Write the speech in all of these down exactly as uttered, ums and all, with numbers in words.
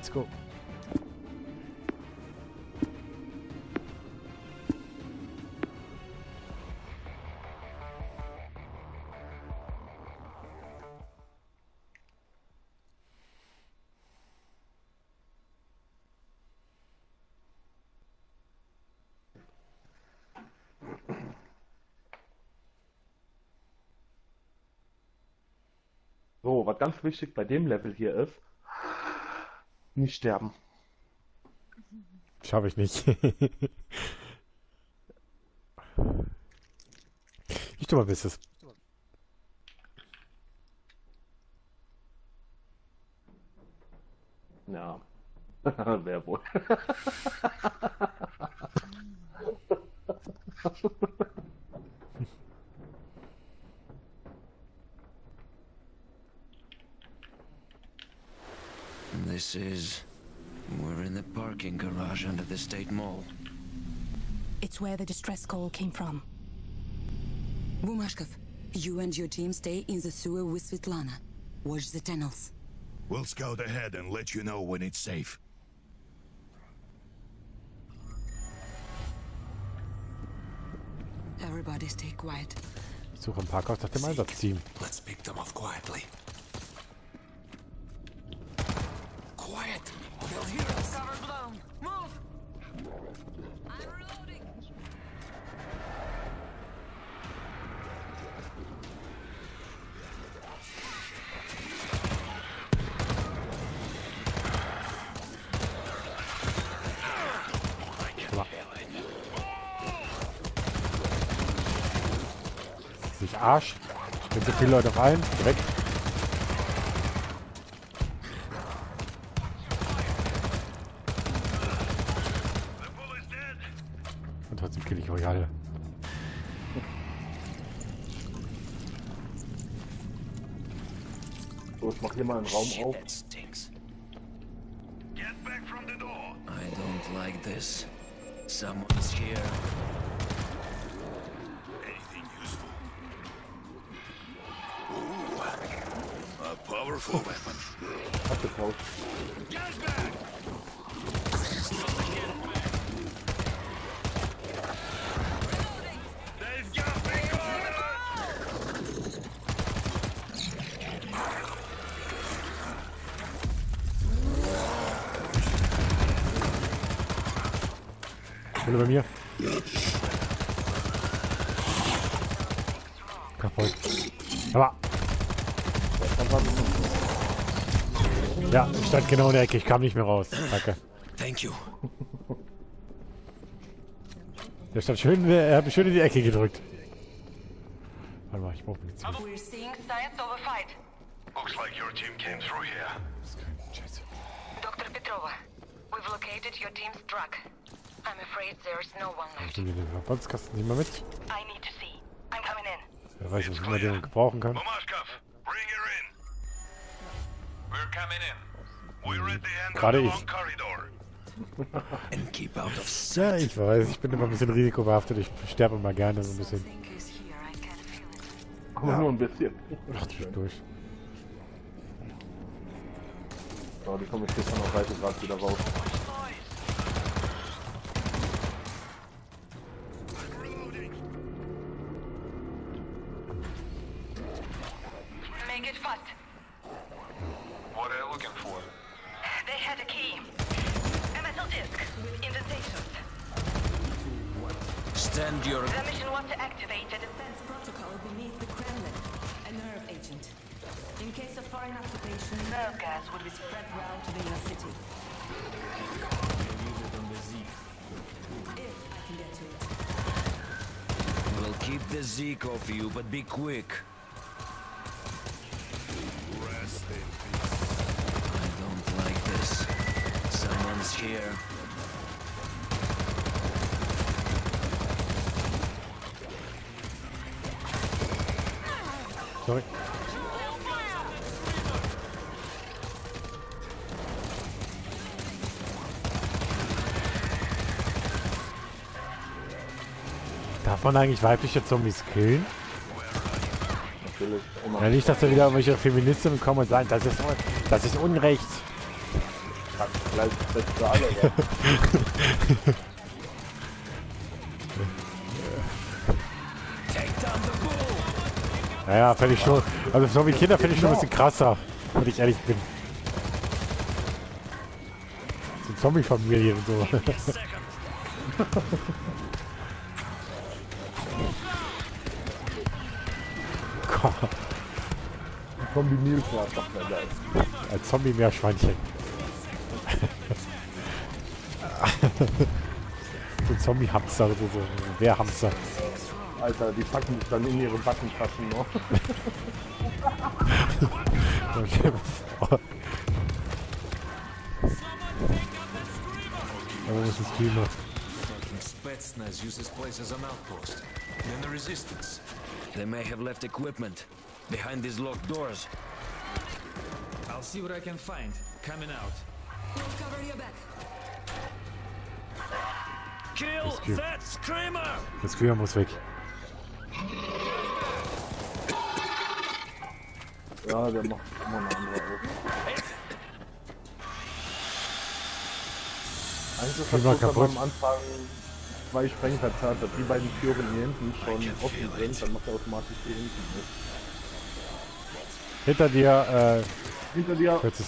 Let's go. So, was ganz wichtig bei dem Level hier ist, nicht sterben. Schaffe ich nicht. Ich tu mal bis es. Ja, wer wohl. This is... We're in the parking garage under the State Mall. It's where the distress call came from. Bumashkov, you and your team stay in the sewer with Svetlana. Watch the tunnels. We'll scout ahead and let you know when it's safe. Everybody stay quiet. Ich suche ein Parkhaus nach dem Einsatzteam. Let's pick them off quietly. Quiet! They'll hear us! Cover blown! Move! I'm reloading! Sich Arsch. Wenn so viele Leute auf einen, weg. Und trotzdem kill ich euch alle. So, ich mach hier mal einen Raum Shit, auf. that stinks. Get back from the door! I don't like this. Someone's here. Anything useful? Ooh, a powerful weapon. Abgetauscht. Get back! They've got me cornered! Stelle bei mir. Kaputt. Aber. Ja, ich stand genau in der Ecke. Ich kam nicht mehr raus. Danke. Thank you. Der stand schön, er hat mich schön in die Ecke gedrückt. Warte mal, ich brauche Munition. We're seeing science over fight. Looks like your team came through here. Das ist kein Scheiße. Doctor Petrova, we've located your team's truck. I'm afraid there's no one Ich left. nehme den Verbandskasten nicht mehr mit. I need to see. I'm coming in. Wer weiß, was ich immer den gebrauchen kann. Bumashkov, bring her in. We're coming in. We're at the end Gerade of the ich. long corridor. And keep out of sight. Ja, ich weiß, ich bin immer ein bisschen risikobehaftet. Ich sterbe immer gerne so ein bisschen. Something is here. I can feel it. Aber nur ein bisschen. Ach, durch. So, die komme ich jetzt noch weiter gerade wieder raus. Make it fast. What are you looking for? They had a key. A metal disc with indentations. Stand your... The mission was to activate a Defense protocol beneath the Kremlin. A nerve agent. In case of foreign occupation, nerve gas would be spread round to the inner city. If I can get to it. We'll keep the Zeke off you, but be quick. Rest in peace. I don't like this. Someone's here. Sorry. Darf man eigentlich weibliche Zombies killen? Natürlich. Immer. Ja, nicht, dass da wieder irgendwelche Feministinnen kommen und sagen, das ist, das ist Unrecht. gleich das Beste aller. Naja, fände ich schon. Also Zombie-Kinder finde ich schon ein bisschen krasser, wenn ich ehrlich bin. So Zombie-Familien und so. Gott. Kombiniert war doch mehr geil. Ein Zombie-Meerschweinchen. So ein Zombie-Hamster oder so. so. Ein Wehrhamster. Alter, die packen sich dann in ihre Backentaschen noch. Okay. Aber wo ist das Klima? Spetsnaz use this place as an outpost. Then the resistance. They may have left equipment behind these locked doors. I'll see what I can find. Coming out. We'll cover your back. Kill cute. that screamer! Das Klima muss weg. Ja, der macht immer eine andere auf. Eigentlich Klima hat kaputt. am Anfang zwei Sprengverzerrt, dass die beiden Türen hier hinten schon offen sind, dann macht er automatisch hier hinten mit. Hinter dir, äh, Hinter dir. kurzes.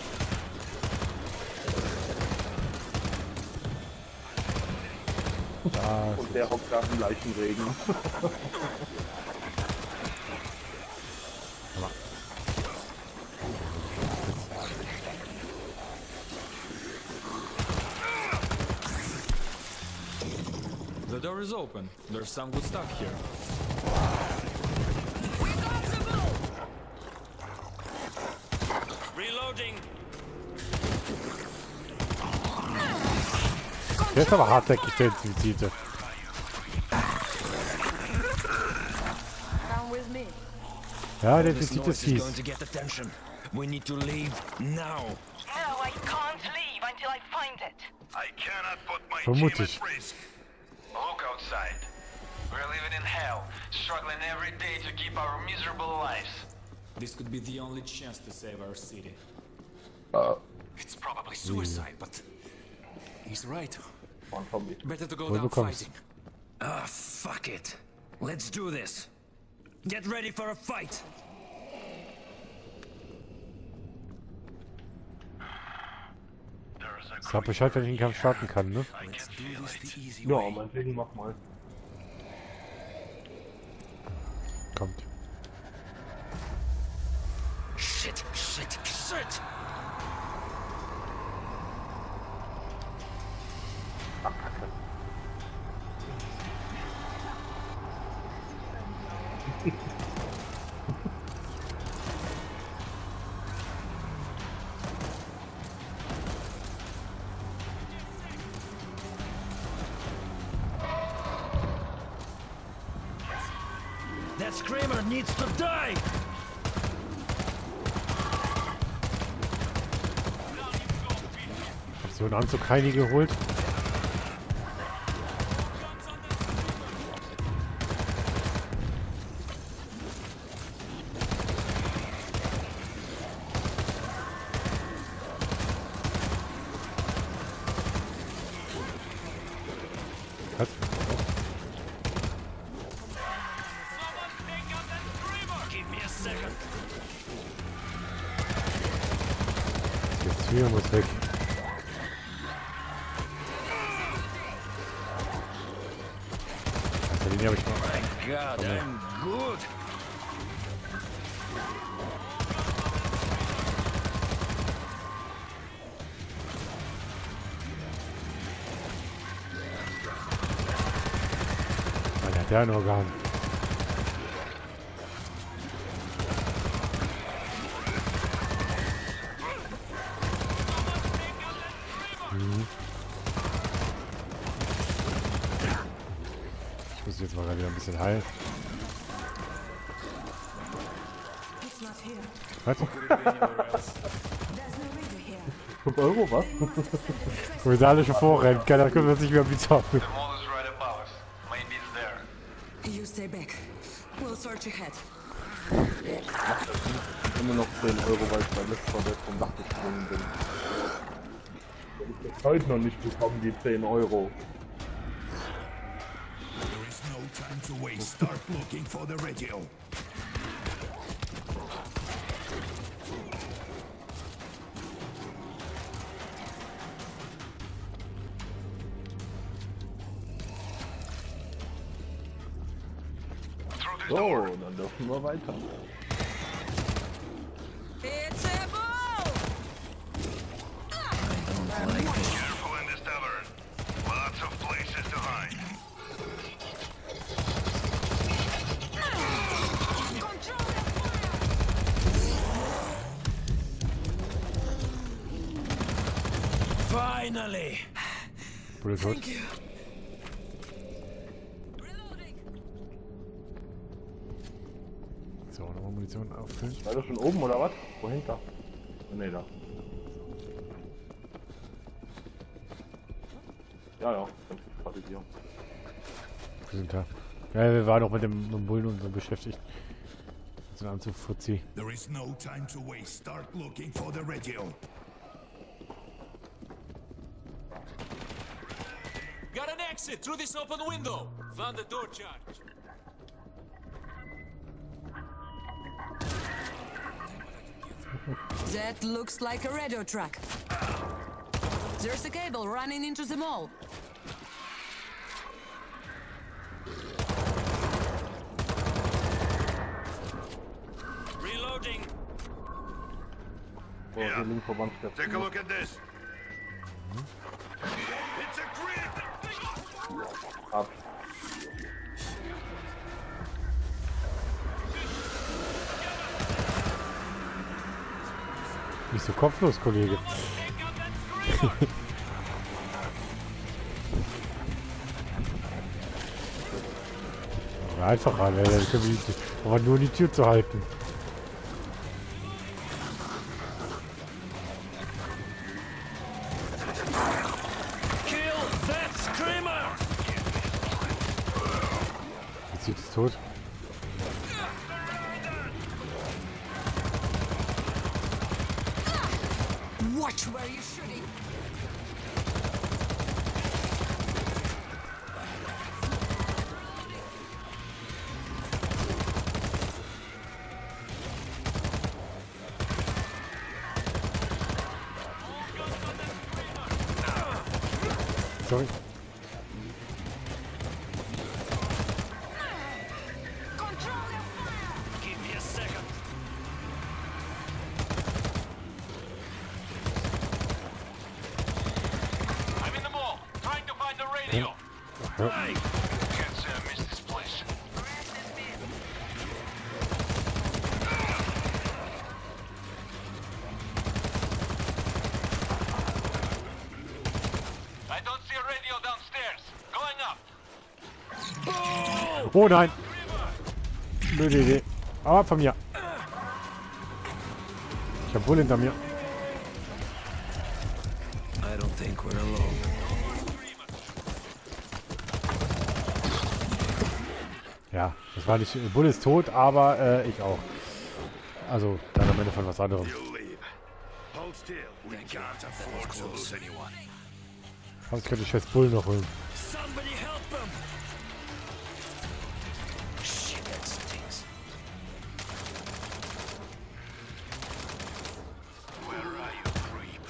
Da, Und der hockt da im Leichenregen. The door is open. There's some good stuff here. Reloading! der ist aber hartnäckig, der Infizierte. Come with me. Ja, der This Infizierte ist noise is fies. going to get attention. We need to leave now. No, I can't leave until I find it. I cannot put my Vermutlich. team at risk. Look outside. We're living in hell, struggling every day to keep our miserable lives. This could be the only chance to save our city. It's probably suicide, but he's right. Mann, Tommy. Better to go Wohl down bekommst. fighting. Ah, fuck it. Let's do this. Get ready for a fight. There is a Sag Bescheid, wenn ich den Kampf starten kann, ne? I can feel it. Ja, meinetwegen mach mal. Kommt. Shit, shit, shit! That screamer needs to die! Hab so einen Anzug Heini geholt. Was? Give me a second. Das Tür muss weg. Also den habe ich mal. Thank God, I'm good. Alter, der ein Organ. Mhm. Ich muss jetzt mal gerade wieder ein bisschen heilen. It's not here. Was? There's no reader here. fünf Euro, was? Wo wir alle schon vorrennen. Keiner kümmert sich mehr um die Zombie. The mall is right above us. Maybe it's there. You stay back. We'll search ahead. Immer noch zehn Euro, weil ich bei letzter Mal vom Dach gesprungen bin. Ich hab heute noch nicht bekommen, die zehn Euro. There is no time to waste. Start looking for the radio. So, dann dürfen wir weiter. It's a ball! Careful in this tavern. Lots of places to hide. Control the fire! Finally! Bulle tot. Thank you. Reloading. So, nochmal Munition auffüllen. War das schon oben oder was? Wohin da? Ne, da. Ja, ja, ganz viel gerade hier. Guten Tag. Ja, wir waren auch mit dem, mit dem Bullen und so beschäftigt. So ein Anzug Fuzzi. There is no time to waste. Start looking for the radio. Got an exit through this open window! Found the door charge. That looks like a radio track. There's a cable running into the mall. Reloading! So, hier links vorbei. Take a look at this. It's a grid! Ab. Nicht so kopflos, Kollege. Aber einfach ran, ey. Dann können wir die, aber nur die Tür zu halten. Kill that screamer! Jetzt ist es tot. Watch where you're shooting. Sorry. Control the fire! Give me a second. I'm in the mall, trying to find the radio. Right! Can't say I missed this place. I don't see a radio downstairs. Going up. Oh nein! Blöde Idee. Aber von mir. Ich hab Bull hinter mir. I don't think we're alone. Ja, das war nicht. Bull ist tot, aber äh, ich auch. Also, dann am Ende von was anderem. You leave. Hold still. We can't afford to lose anyone. Aber jetzt könnte ich jetzt Bull noch holen. Somebody help them! Shit, that stinks. Where are you, creep?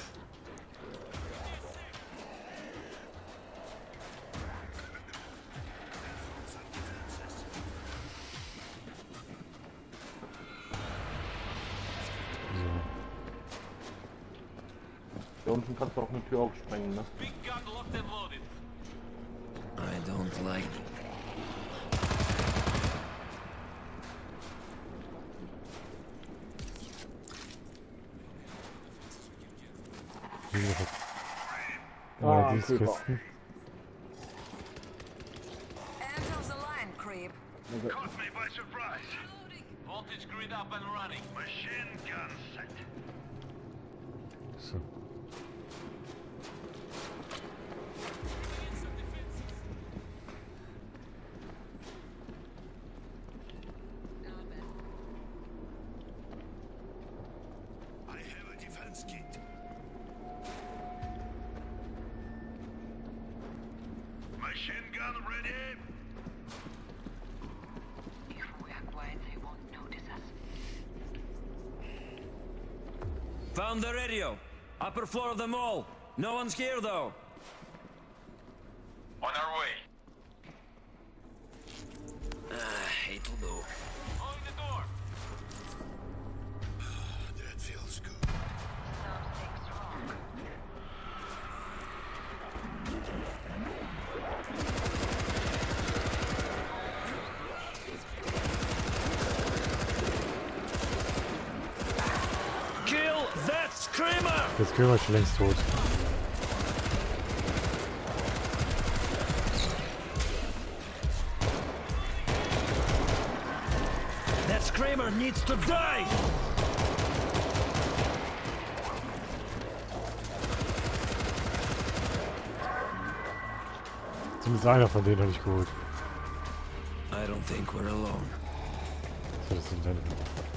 Hier unten kannst du auch eine Tür aufsprengen, ne? Big gun locked and loaded. I don't like it. Ah, Ah, dieses Creeper. Kisten. End of the line, creep. Caught me by surprise. Voltage grid up and running. Machine gun set. So. I have a defense kit. ready? If we are quiet, they won't notice us. Found the radio. Upper floor of the mall. No one's here though. On our way. Ah, it'll do. Open the door. That feels good. Something's wrong. Kill that screamer! Der Screamer ist schon längst tot. That screamer needs to die! Zumindest einer von denen habe ich geholt. I don't think we're alone. So, das sind deine.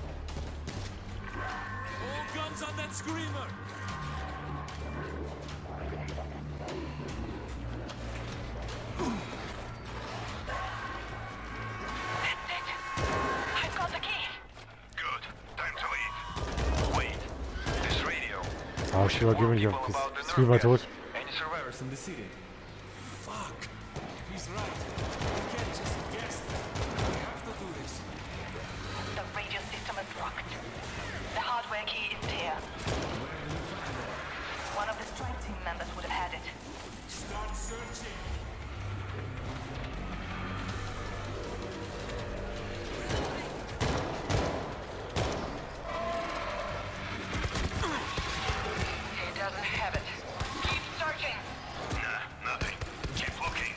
All guns on that screamer! That's it. I've got the key. Good. Time to leave. Wait. This radio. Ah, Screamer, geh mir nicht auf. About the Ist Screamer nerve tot? gas. Any survivors in the city? Fuck! He's right. We can't just guess that. We have to do this. The radio system is locked. The hardware key is here. One of the strike team members would have had it. Start searching. He doesn't have it. Keep searching. Nah, nothing. Keep looking.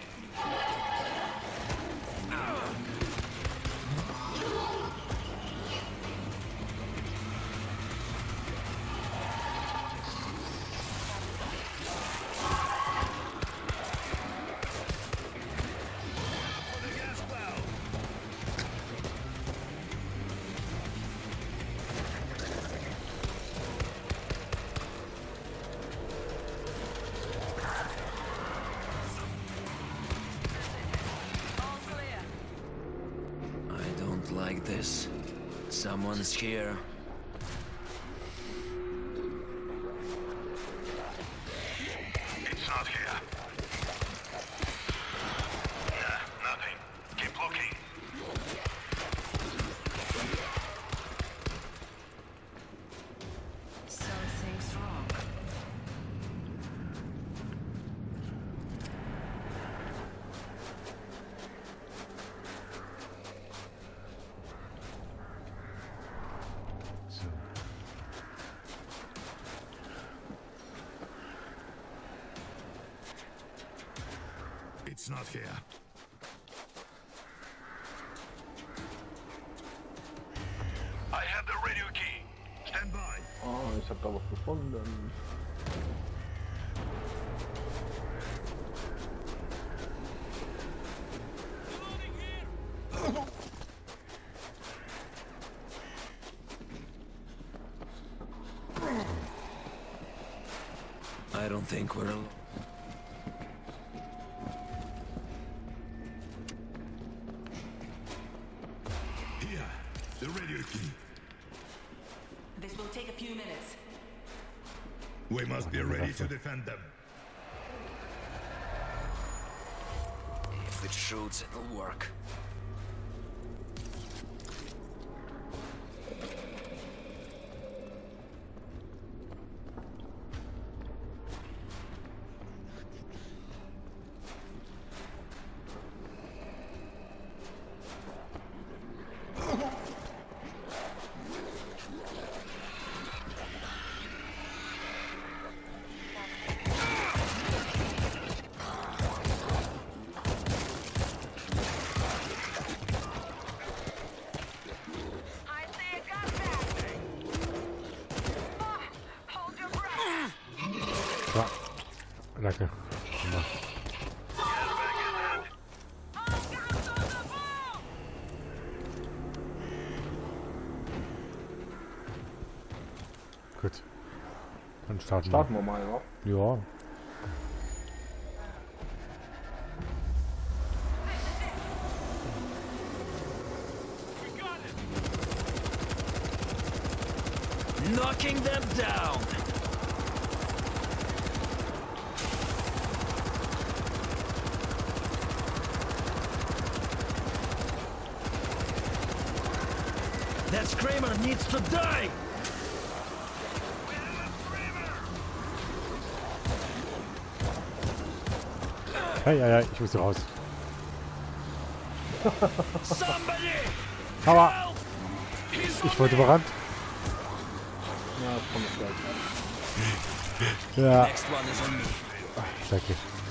I don't like this. Someone's here. It's not here. Nah, nothing. Keep looking. Something's wrong. So. It's not here. I have the radio key. Stand by. Oh, ich hab da was gefunden. I don't think we're alone. Here, the radio key. This will take a few minutes. We must be ready to defend them. If it shoots, it'll work. I see a gun back. Ah, hold your breath. Ja. Danke. Immer. All guns on the ball. Gut. Dann starten Starten wir mal, ja? wir. Ja. Knocking them down. That Screamer needs to die! Hey, ja, ja, ich muss hier raus. Somebody! Aua! Ich wurde überrannt. Ja, das kommt gleich. Ja, Next one is on me. danke.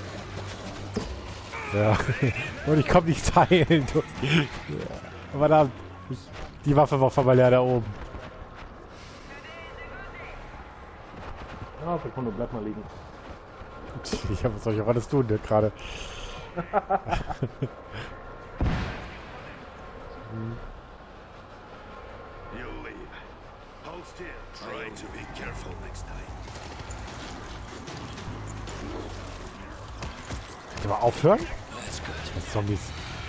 Ja, und ich komme nicht teilen. Ja. Verdammt. Ich, die Waffe war von mal leer da oben. Ja, Sekunde, bleib mal liegen. Ich habe was soll ich auch alles tun, ne, gerade. You'll leave. Hold still. Try to be careful next time. Könnt ihr mal aufhören? That's good. Das Zombies.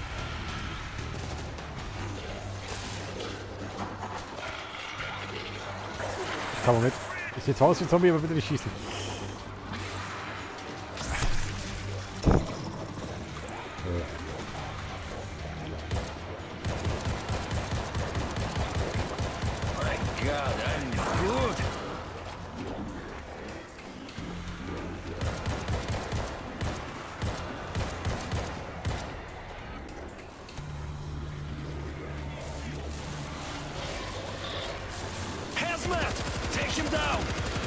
Komm mal mit. Ich sehe zwar aus wie ein Zombie, aber bitte nicht schießen. My God, I'm good. Hazmat! Take him down!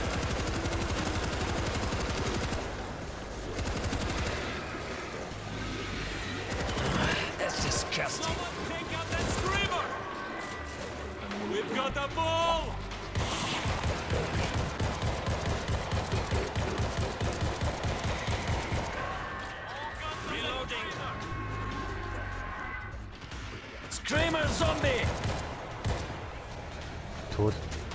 That's disgusting. Someone take out that Screamer! We've got a ball! Reloading. Screamer zombie! Tot.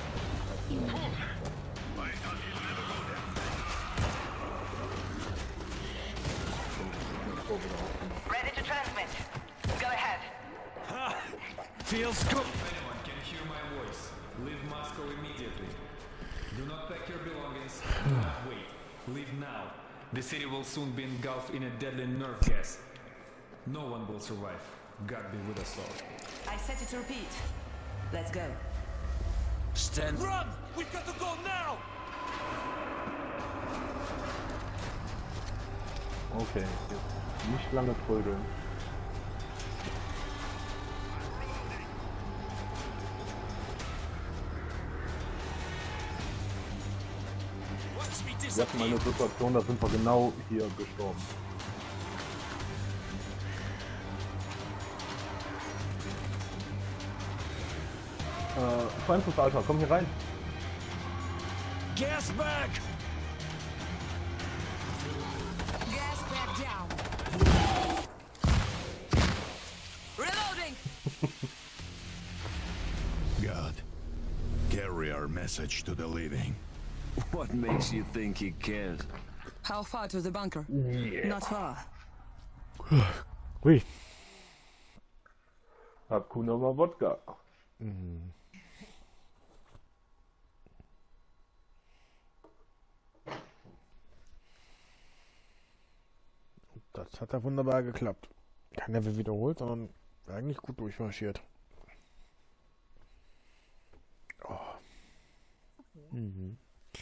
Ready to transmit. Go ahead. Feels good. Anyone can hear my voice, leave Moscow immediately. Do not pack your belongings. Do not wait. Leave now. The city will soon be engulfed in a deadly nerve gas. No one will survive. God be with us all. I set it to repeat. Let's go. Stand. Run! We've got to go now! Okay, jetzt nicht lange trödeln. Watch me Wir hatten mal disappear! eine Situation, da sind wir genau hier gestorben. Äh, Francis Alpha, komm hier rein. Gas back! Gas back down. Reloading. God. Carry our message to the living. What makes you think he cares? How far to the bunker? Not far. Ui. Hakuna war Wodka. Das hat ja wunderbar geklappt. Kein Level wiederholt, sondern eigentlich gut durchmarschiert. Oh. Mhm.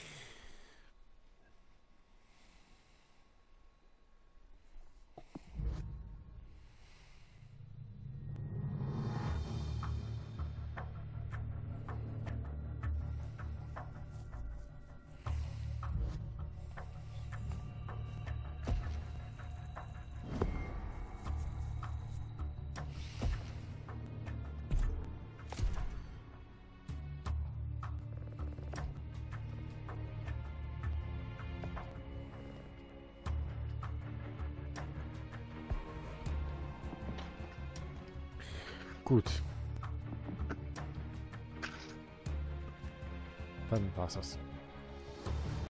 Gut. Dann war's das.